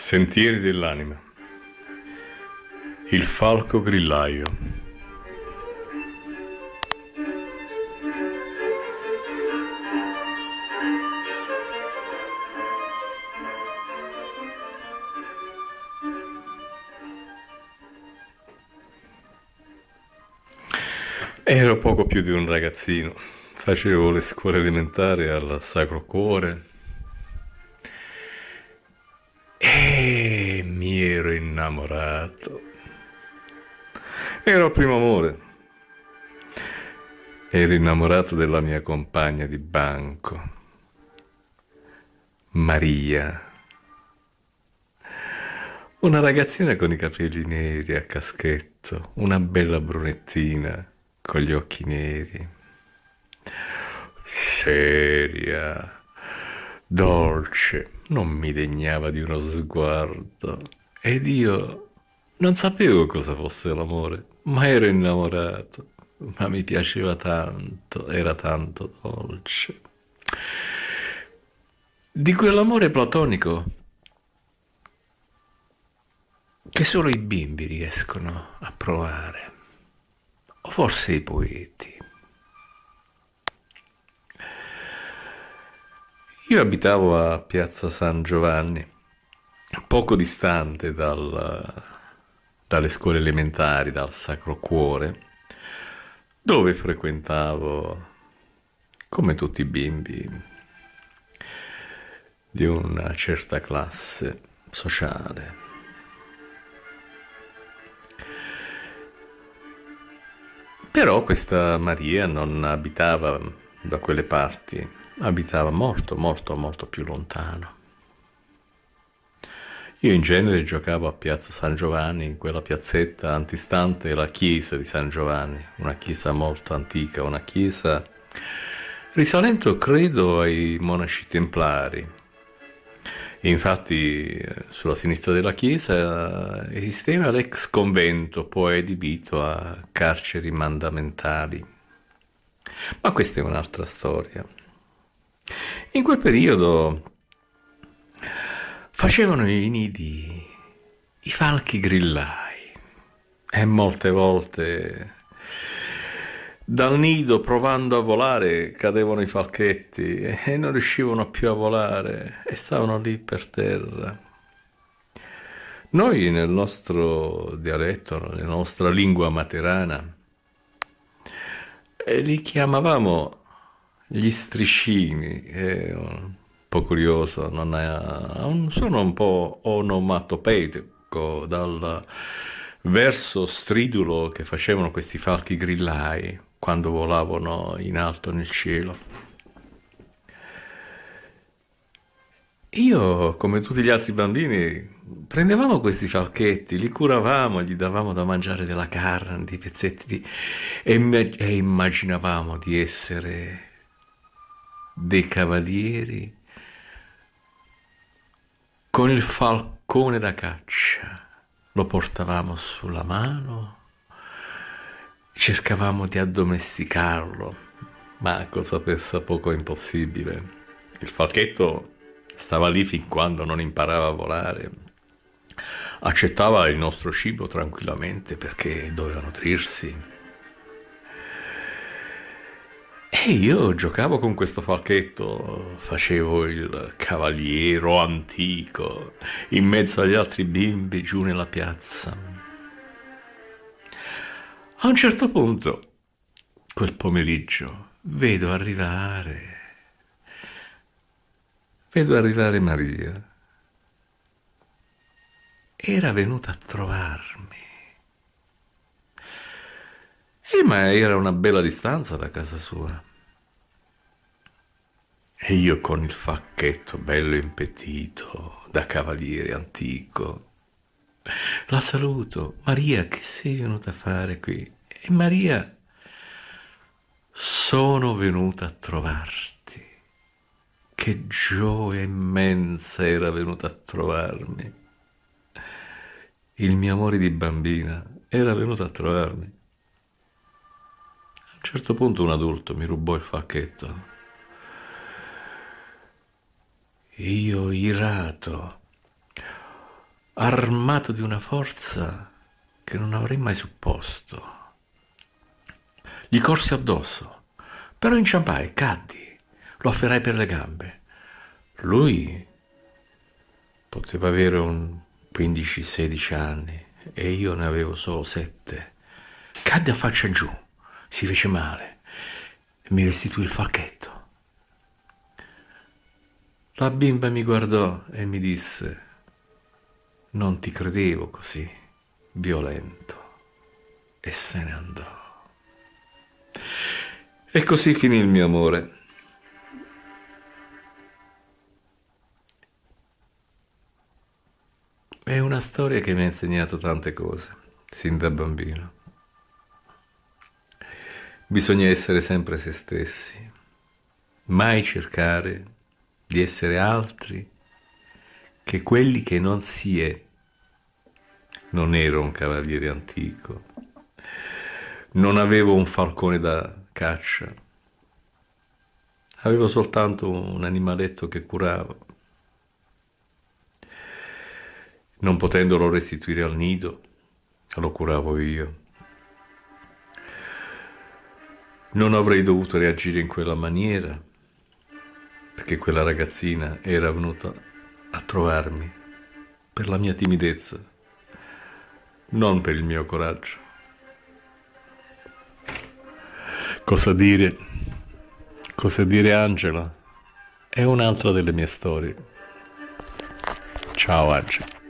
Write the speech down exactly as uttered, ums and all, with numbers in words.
Sentieri dell'anima. Il falco grillaio. Ero poco più di un ragazzino. Facevo le scuole elementari al Sacro Cuore e mi ero innamorato. Ero il primo amore. Ero innamorato della mia compagna di banco, Maria. Una ragazzina con i capelli neri a caschetto, una bella brunettina con gli occhi neri, seria, dolce, non mi degnava di uno sguardo ed io non sapevo cosa fosse l'amore, ma ero innamorato, ma mi piaceva tanto, era tanto dolce. Di quell'amore platonico che solo i bimbi riescono a provare, o forse i poeti. Io abitavo a Piazza San Giovanni, poco distante dal, dalle scuole elementari, dal Sacro Cuore, dove frequentavo, come tutti i bimbi, di una certa classe sociale. Però questa Maria non abitava da quelle parti, abitava molto, molto, molto più lontano. Io in genere giocavo a Piazza San Giovanni, in quella piazzetta antistante la chiesa di San Giovanni, una chiesa molto antica, una chiesa risalente, credo, ai monaci templari. Infatti, sulla sinistra della chiesa esisteva l'ex convento, poi adibito a carceri mandamentali. Ma questa è un'altra storia. In quel periodo facevano i nidi i falchi grillai e molte volte dal nido, provando a volare, cadevano i falchetti e non riuscivano più a volare e stavano lì per terra. Noi nel nostro dialetto, nella nostra lingua materana, li chiamavamo gli striscini. È un po' curioso, non ha un suono un po' onomatopeico dal verso stridulo che facevano questi falchi grillai quando volavano in alto nel cielo. Io, come tutti gli altri bambini, prendevamo questi falchetti, li curavamo, gli davamo da mangiare della carne, dei pezzetti di... e, imme- e immaginavamo di essere dei cavalieri con il falcone da caccia. Lo portavamo sulla mano, cercavamo di addomesticarlo, ma cosa pensa poco impossibile. Il falchetto stava lì fin quando non imparava a volare. Accettava il nostro cibo tranquillamente perché doveva nutrirsi. E io giocavo con questo falchetto, facevo il cavaliere antico in mezzo agli altri bimbi giù nella piazza. A un certo punto, quel pomeriggio, vedo arrivare, vedo arrivare Maria. Era venuta a trovarmi. Eh, ma era una bella distanza da casa sua. E io con il facchetto bello impettito, da cavaliere antico, la saluto. Maria, che sei venuta a fare qui? E Maria, sono venuta a trovarti. Che gioia immensa era venuta a trovarmi. Il mio amore di bambina era venuto a trovarmi. A un certo punto un adulto mi rubò il facchetto. Io, irato, armato di una forza che non avrei mai supposto. Gli corsi addosso, però inciampai, caddi, lo afferrai per le gambe. Lui poteva avere un quindici sedici anni e io ne avevo solo sette. Cadde a faccia giù, si fece male e mi restituì il falchetto. La bimba mi guardò e mi disse: non ti credevo così violento, e se ne andò. E così finì il mio amore. È una storia che mi ha insegnato tante cose, sin da bambino. Bisogna essere sempre se stessi, mai cercare di essere altri che quelli che non si è. Non ero un cavaliere antico, non avevo un falcone da caccia, avevo soltanto un animaletto che curavo. Non potendolo restituire al nido, lo curavo io. Non avrei dovuto reagire in quella maniera, perché quella ragazzina era venuta a trovarmi per la mia timidezza, non per il mio coraggio. Cosa dire? Cosa dire, Angela? È un'altra delle mie storie. Ciao, Angela.